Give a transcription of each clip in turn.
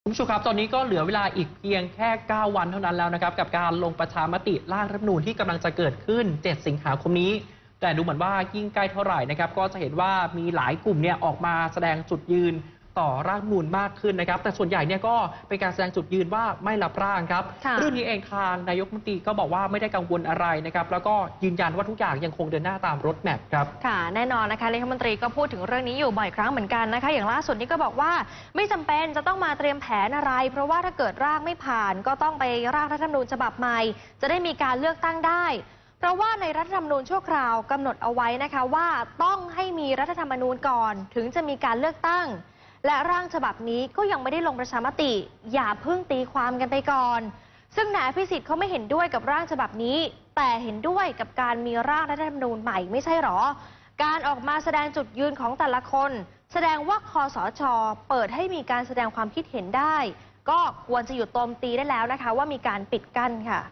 คุณผู้ชมครับตอนนี้ก็เหลือเวลาอีกเพียงแค่9วันเท่านั้นแล้วนะครับกับการลงประชามติร่างรัฐธรรมนูญที่กำลังจะเกิดขึ้น7สิงหาคมนี้แต่ดูเหมือนว่ายิ่งใกล้เท่าไหร่นะครับก็จะเห็นว่ามีหลายกลุ่มเนี่ยออกมาแสดงจุดยืนต่อร่างรัฐธรรมนูญมากขึ้นนะครับแต่ส่วนใหญ่เนี่ยก็เป็นการแสดงจุดยืนว่าไม่รับร่างครับเรื่องนี้เองทางนายกรัฐมนตรีก็บอกว่าไม่ได้กังวลอะไรนะครับแล้วก็ยืนยันว่าทุกอย่างยังคงเดินหน้าตามรถแมพครับค่ะแน่นอนนะคะนายกรัฐมนตรีก็พูดถึงเรื่องนี้อยู่บ่อยครั้งเหมือนกันนะคะอย่างล่าสุดนี้ก็บอกว่าไม่จำเป็นจะต้องมาเตรียมแผนอะไรเพราะว่าถ้าเกิดร่างไม่ผ่านก็ต้องไปร่างรัฐธรรมนูญฉบับใหม่จะได้มีการเลือกตั้งได้เพราะว่าในรัฐธรรมนูญชั่วคราวกำหนดเอาไว้นะคะว่าต้องให้มีรัฐธรรมนูญก่อนถึงจะมีการเลือกตั้งและร่างฉบับนี้ก็ยังไม่ได้ลงประชามติอย่าเพิ่งตีความกันไปก่อนซึ่งนายอภิสิทธิ์เขาไม่เห็นด้วยกับร่างฉบับนี้แต่เห็นด้วยกับการมีร่างรัฐธรรมนูญใหม่ไม่ใช่หรอการออกมาแสดงจุดยืนของแต่ละคนแสดงว่าคสช.เปิดให้มีการแสดงความคิดเห็นได้ก็ควรจะหยุดโจมตีได้แล้วนะคะว่ามีการปิดกั้นค่ะ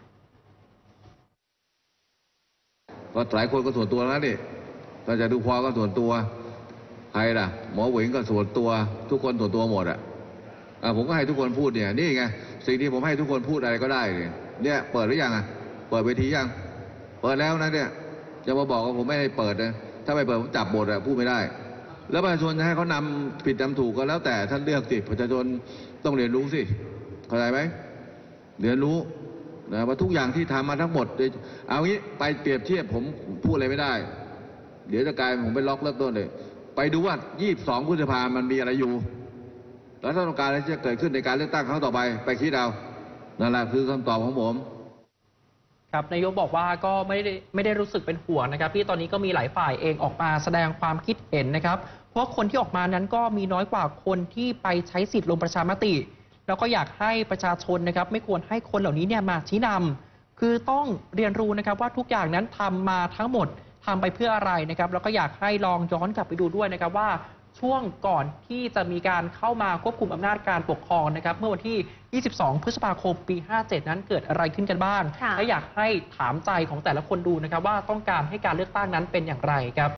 ก็หลายคนก็ส่วนตัวแล้วนี่ถ้าจะดูพอก็ส่วนตัวใครล่ะหมอเหวงก็ส่วนตัวทุกคนส่วนตัวหมดผมก็ให้ทุกคนพูดเนี่ยนี่ไงสิ่งที่ผมให้ทุกคนพูดอะไรก็ได้เนี่ยเปิดหรือยังเปิดเวทียังเปิดแล้วนะเนี่ยจะมาบอกว่าผมไม่ได้เปิดนะถ้าไม่เปิดผมจับหมดพูดไม่ได้แล้วประชาชนจะให้เขานำผิดนำถูกก็แล้วแต่ท่านเลือกสิประชาชนต้องเรียนรู้สิเข้าใจไหมเรียนรู้นะว่าทุกอย่างที่ทำมาทั้งหมดเอางี้ไปเปรียบเทียบผมพูดอะไรไม่ได้เดี๋ยวจะกลายผมไปล็อกเริ่มต้นเลยไปดูว่า22พฤษภาคมมันมีอะไรอยู่แล้วถ้าต้องการอะไรจะเกิดขึ้นในการเลือกตั้งครั้งต่อไปไปคิดเอานั่นแหละคือคำตอบของผมครับนายกบอกว่าก็ไม่ได้รู้สึกเป็นห่วงนะครับที่ตอนนี้ก็มีหลายฝ่ายเองออกมาแสดงความคิดเห็นนะครับเพราะคนที่ออกมานั้นก็มีน้อยกว่าคนที่ไปใช้สิทธิ์ลงประชามติแล้วก็อยากให้ประชาชนนะครับไม่ควรให้คนเหล่านี้เนี่ยมาชี้นำคือต้องเรียนรู้นะครับว่าทุกอย่างนั้นทำมาทั้งหมดทำไปเพื่ออะไรนะครับแล้วก็อยากให้ลองย้อนกลับไปดูด้วยนะครับว่าช่วงก่อนที่จะมีการเข้ามาควบคุมอำนาจการปกครองนะครับเมื่อวันที่ 22 พฤษภาคม ปี 57 นั้นเกิดอะไรขึ้นกันบ้างและอยากให้ถามใจของแต่ละคนดูนะครับว่าต้องการให้การเลือกตั้งนั้นเป็นอย่างไรครับ